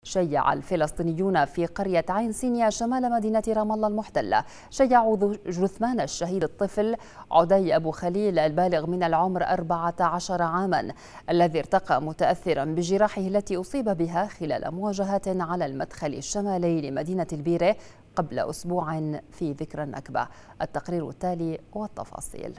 شيع الفلسطينيون في قرية عين سينيا شمال مدينة رام الله المحتلة شيعوا جثمان الشهيد الطفل عدي أبو خليل البالغ من العمر 14 عاما الذي ارتقى متأثرا بجراحه التي أصيب بها خلال مواجهات على المدخل الشمالي لمدينة البيرة قبل أسبوع في ذكرى النكبة. التقرير التالي والتفاصيل.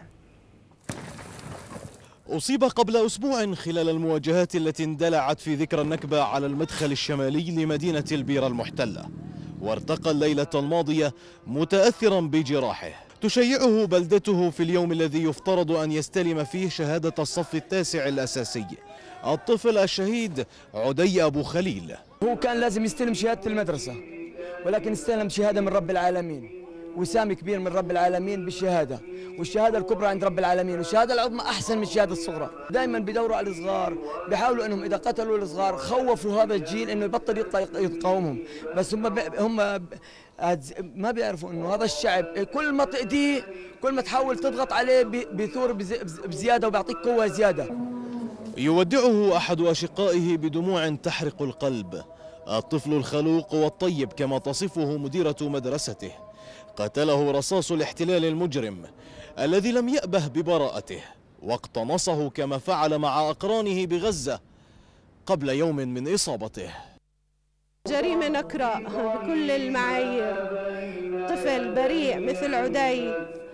أصيب قبل أسبوع خلال المواجهات التي اندلعت في ذكرى النكبة على المدخل الشمالي لمدينة البيرة المحتلة، وارتقى الليلة الماضية متأثرا بجراحه. تشيعه بلدته في اليوم الذي يفترض أن يستلم فيه شهادة الصف التاسع الأساسي الطفل الشهيد عدي أبو خليل. هو كان لازم يستلم شهادة المدرسة، ولكن استلم شهادة من رب العالمين، وسام كبير من رب العالمين بالشهادة، والشهادة الكبرى عند رب العالمين، والشهادة العظمى أحسن من الشهادة الصغرى. دائما بيدوروا على الصغار، بيحاولوا أنهم إذا قتلوا الصغار خوفوا هذا الجيل أنه يبطل يطلع يقاومهم، بس هم ما بيعرفوا أنه هذا الشعب كل ما تأذيه كل ما تحاول تضغط عليه بيثور بزيادة وبيعطيك قوة زيادة. يودعه أحد أشقائه بدموع تحرق القلب، الطفل الخلوق والطيب كما تصفه مديرة مدرسته. قتله رصاص الاحتلال المجرم الذي لم يأبه ببراءته، واقتنصه كما فعل مع أقرانه بغزة قبل يوم من إصابته. جريمة نكراء بكل المعايير، طفل بريء مثل عدي،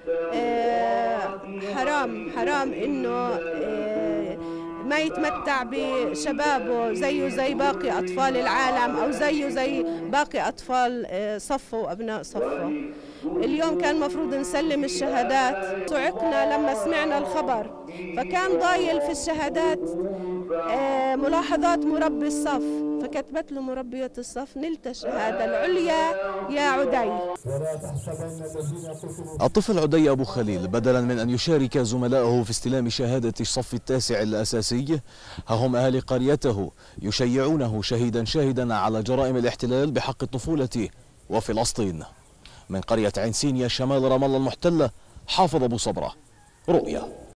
حرام إنه ما يتمتع بشبابه زيه زي باقي أطفال العالم أو زيه زي باقي أطفال صفه وأبناء صفه. اليوم كان مفروض نسلم الشهادات، صعقنا لما سمعنا الخبر، فكان ضايل في الشهادات ملاحظات مربي الصف، فكتبت له مربية الصف: نلت الشهادة العليا يا عدي. الطفل عدي أبو خليل بدلا من أن يشارك زملائه في استلام شهادة الصف التاسع الأساسي، ها هم أهل قريته يشيعونه شاهدا على جرائم الاحتلال بحق الطفولة وفلسطين. من قرية عين سينيا شمال رام الله المحتلة، حافظ أبو صبرة، رؤيا.